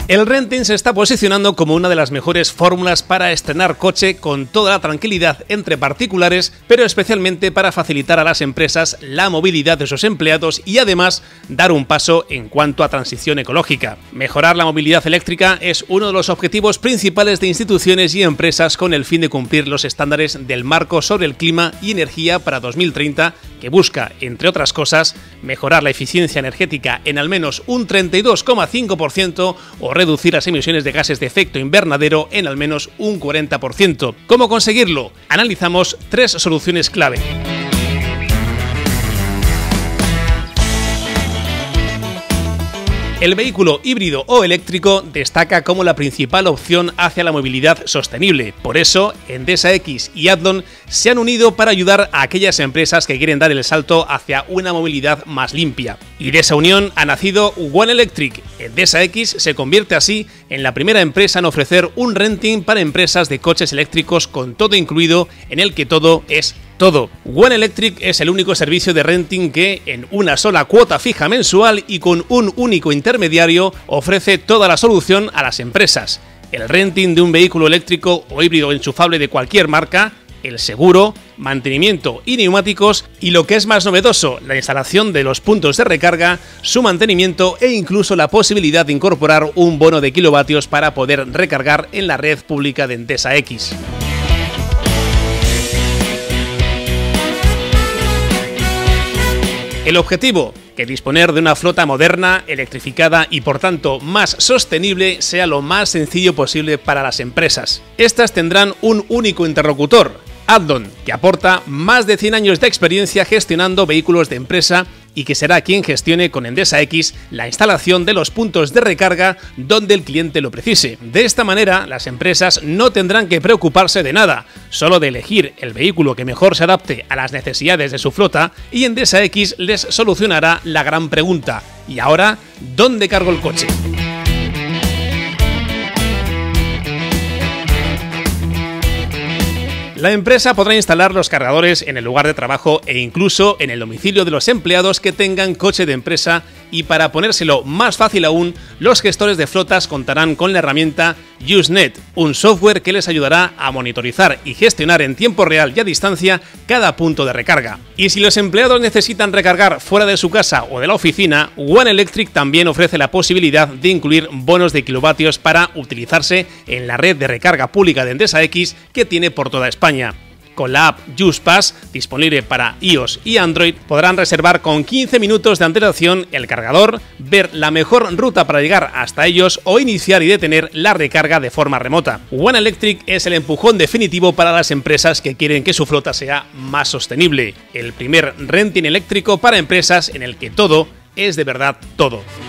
El renting se está posicionando como una de las mejores fórmulas para estrenar coche con toda la tranquilidad entre particulares, pero especialmente para facilitar a las empresas la movilidad de sus empleados y además dar un paso en cuanto a transición ecológica. Mejorar la movilidad eléctrica es uno de los objetivos principales de instituciones y empresas con el fin de cumplir los estándares del Marco sobre el Clima y Energía para 2030, que busca, entre otras cosas, mejorar la eficiencia energética en al menos un 32,5% o reducir las emisiones de gases de efecto invernadero en al menos un 40%. ¿Cómo conseguirlo? Analizamos 3 soluciones clave. El vehículo híbrido o eléctrico destaca como la principal opción hacia la movilidad sostenible. Por eso, Endesa X y Athlon se han unido para ayudar a aquellas empresas que quieren dar el salto hacia una movilidad más limpia. Y de esa unión ha nacido One Electric. Endesa X se convierte así en la primera empresa en ofrecer un renting para empresas de coches eléctricos con todo incluido, en el que todo es todo. One Electric es el único servicio de renting que, en una sola cuota fija mensual y con un único intermediario, ofrece toda la solución a las empresas. El renting de un vehículo eléctrico o híbrido enchufable de cualquier marca, el seguro, mantenimiento y neumáticos, y lo que es más novedoso, la instalación de los puntos de recarga, su mantenimiento e incluso la posibilidad de incorporar un bono de kilovatios para poder recargar en la red pública de Endesa X. El objetivo, que disponer de una flota moderna, electrificada y por tanto más sostenible sea lo más sencillo posible para las empresas. Estas tendrán un único interlocutor, Athlon, que aporta más de 100 años de experiencia gestionando vehículos de empresa y que será quien gestione con Endesa X la instalación de los puntos de recarga donde el cliente lo precise. De esta manera, las empresas no tendrán que preocuparse de nada, solo de elegir el vehículo que mejor se adapte a las necesidades de su flota, y Endesa X les solucionará la gran pregunta: ¿y ahora dónde cargo el coche? La empresa podrá instalar los cargadores en el lugar de trabajo e incluso en el domicilio de los empleados que tengan coche de empresa, y para ponérselo más fácil aún, los gestores de flotas contarán con la herramienta Usenet, un software que les ayudará a monitorizar y gestionar en tiempo real y a distancia cada punto de recarga. Y si los empleados necesitan recargar fuera de su casa o de la oficina, One Electric también ofrece la posibilidad de incluir bonos de kilovatios para utilizarse en la red de recarga pública de Endesa X que tiene por toda España. Con la app JuicePass, disponible para iOS y Android, podrán reservar con 15 minutos de antelación el cargador, ver la mejor ruta para llegar hasta ellos o iniciar y detener la recarga de forma remota. One Electric es el empujón definitivo para las empresas que quieren que su flota sea más sostenible. El primer renting eléctrico para empresas en el que todo es de verdad todo.